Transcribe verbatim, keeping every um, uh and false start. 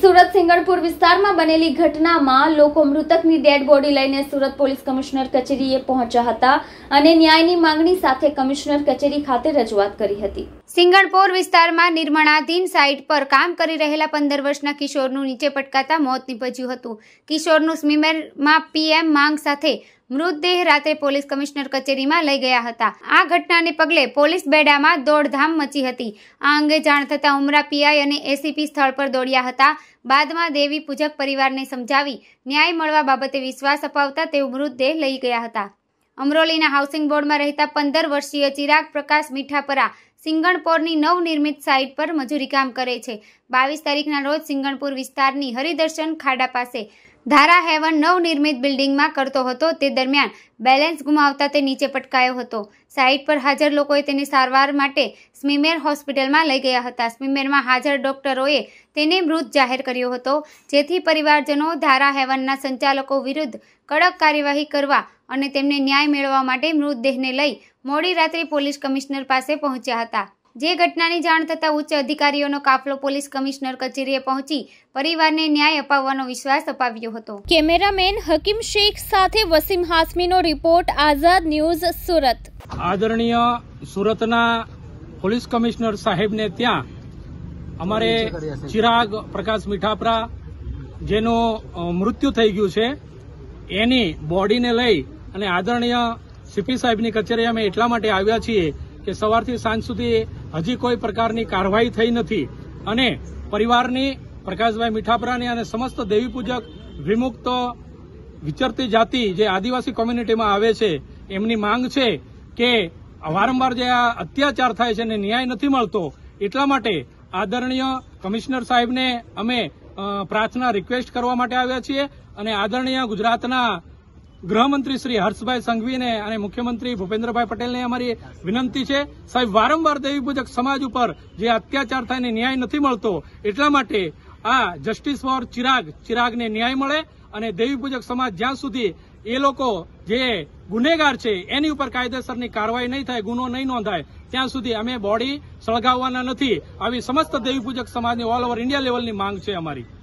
સુરત સિંગણપુર વિસ્તારમાં બનેલી ઘટનામાં લોકો મૃતકની ડેડ બોડી લઈને સુરત પોલીસ કમિશનર કચેરીએ પહોંચ્યા હતા અને ન્યાયની માંગણી સાથે કમિશનર કચેરી ખાતે રજૂઆત કરી હતી। સિંગણપુર વિસ્તારમાં નિર્માણાધીન સાઇટ પર કામ કરી રહેલા પંદર વર્ષના કિશોરનું નીચે પટકાતા મોત નીપજ્યું હતું। કિશોરનું સ્મીમેરમાં પીએમ માંગ સાથે મૃતદેહ રાત્રે પોલીસ કમિશનર કચેરીમાં લઈ ગયા હતા। આ ઘટનાને પગલે પોલીસ બેડામાં દોડધામ મચી હતી। આ અંગે જાણ થતાં ઉમરા પીઆઈ અને એસીપી સ્થળ પર દોડ્યા હતા। બાદમાં દેવી પૂજક પરિવારને સમજાવી ન્યાય મળવા બાબતે વિશ્વાસ અપાવતા તેઓ મૃતદેહ લઈ ગયા હતા। અમરોલીના હાઉસિંગ બોર્ડમાં રહેતા પંદર વર્ષીય ચિરાગ પ્રકાશ મીઠાપરા સિંગણપોરની નવનિર્મિત સાઇટ પર મજૂરી કામ કરે છે। બાવીસ તારીખના રોજ સિંગણપુર વિસ્તારની હરિદર્શન ખાડા પાસે ધારા હેવન નવનિર્મિત બિલ્ડિંગમાં કરતો હતો। તે દરમિયાન બેલેન્સ ગુમાવતા તે નીચે પટકાયો હતો। સાઇટ પર હાજર લોકોએ તેને સારવાર માટે સ્મીમેર હોસ્પિટલમાં લઈ ગયા હતા। સ્મીમેરમાં હાજર ડોક્ટરોએ તેને મૃત જાહેર કર્યો હતો, જેથી પરિવારજનો ધારા હેવનના સંચાલકો વિરુદ્ધ કડક કાર્યવાહી કરવા અને તેમને ન્યાય મેળવવા માટે મૃતદેહને લઈ મોડી રાત્રે પોલીસ કમિશનર પાસે પહોંચ્યા હતા। જે ઘટનાની જાણ થતાં ઉચ્ચ અધિકારીઓનો કાફલો પોલીસ કમિશનર કચેરીએ પહોંચી પરિવારને ન્યાય અપાવવાનો વિશ્વાસ અપાવ્યો હતો। કેમેરામેન હકીમ શેખ સાથે વસીમ હાસમીનો રિપોર્ટ, આઝાદ ન્યૂઝ, સુરત। આદરણીય સુરતના પોલીસ કમિશનર સાહેબને ત્યાં અમારે ચિરાગ પ્રકાશ મીઠાપરા જેનું મૃત્યુ થઈ ગયું છે એની બોડીને લઈ અને આદરણીય સીપી સાહેબની કચેરી અમે એટલા માટે આવ્યા છીએ કે સવારથી સાંજ સુધી હજી કોઈ પ્રકારની કાર્યવાહી થઈ નથી અને પરિવારની પ્રકાશભાઈ મીઠાપરાની અને સમસ્ત દેવી પૂજક વિમુક્ત વિચરતી જાતિ જે આદિવાસી કોમ્યુનિટીમાં આવે છે એમની માંગ છે કે વારંવાર જે આ અત્યાચાર થાય છે અને ન્યાય નથી મળતો, એટલા માટે આદરણીય કમિશનર સાહેબને અમે પ્રાર્થના રિક્વેસ્ટ કરવા માટે આવ્યા છીએ અને આદરણીય ગુજરાતના ગૃહમંત્રી શ્રી હર્ષભાઈ સંઘવીને અને મુખ્યમંત્રી ભૂપેન્દ્રભાઈ પટેલને અમારી વિનંતી છે, સાહેબ વારંવાર દેવી પૂજક સમાજ ઉપર જે અત્યાચાર થાય ને ન્યાય નથી મળતો, એટલા માટે આ જસ્ટિસ ફોર ચિરાગ ચિરાગને ન્યાય મળે અને દેવી પૂજક સમાજ જ્યાં સુધી એ લોકો જે ગુનેગાર છે એની ઉપર કાયદેસરની કાર્યવાહી નહીં થાય, ગુનો નહીં નોંધાય, ત્યાં સુધી અમે બોડી સળગાવવાના નથી। આવી સમસ્ત દેવી પૂજક સમાજની ઓલ ઓવર ઇન્ડિયા લેવલની માંગ છે અમારી।